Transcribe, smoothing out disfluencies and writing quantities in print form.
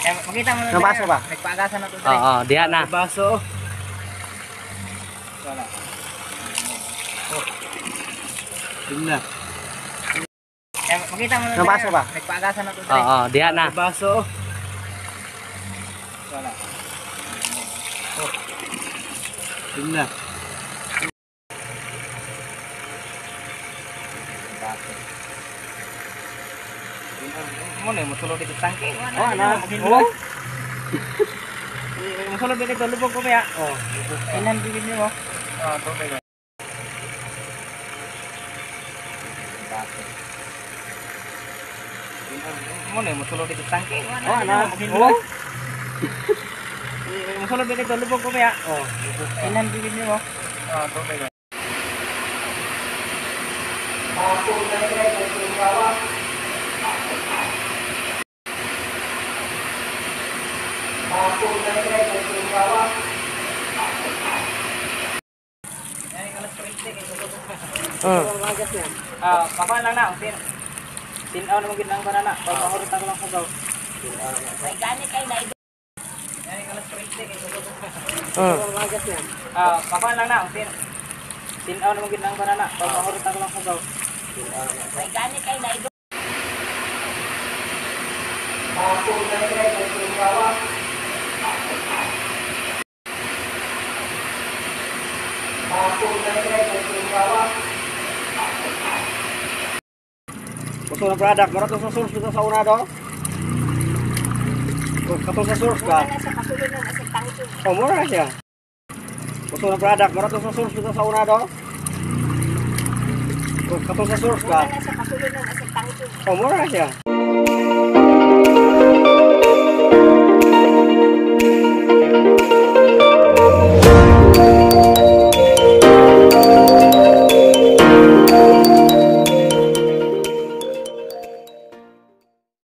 Makita mo Ang baso ba? Nagpaagasan na to. Oo, diha na. Baso. Wala. Tingnan. Makita mo Ang baso ba? Nagpaagasan na to. Oo, diha na. Baso. Wala. Tingnan. Mo na mosulod dito tangke. Oh, ana. Oh. Mosulod dito lubog ko kaya. Oh, inan bibig mo. Oh, tubig. Mo na mosulod dito tangke. Oh, ana. Oh. Mosulod dito lubog ko kaya. Oh, inan bibig mo. Oh, tubig. Kapan lang na, tinaw naman gid lang banana, pagpahurot ako lang sugaw. May gani kay na ido. Ay kalas 20 kay sugaw. Kapan lang na, tinaw naman gid lang banana, pagpahurot ako lang sugaw. May gani kay na ido. Gusto ng product, mara to sa source dito sa una do. Kato sa source ka. Oh, mura na siya. Gusto ng product, mara to sa source dito sa una do. Kato sa source ka. Oh, mura na siya.